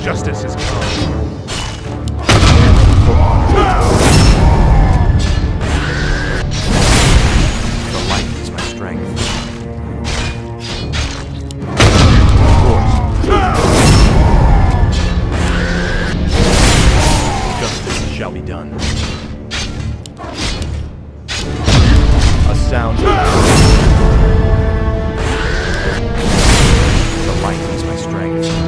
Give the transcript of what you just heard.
Justice is come. The light is my strength. Of course. Justice shall be done. A sound. The light is my strength.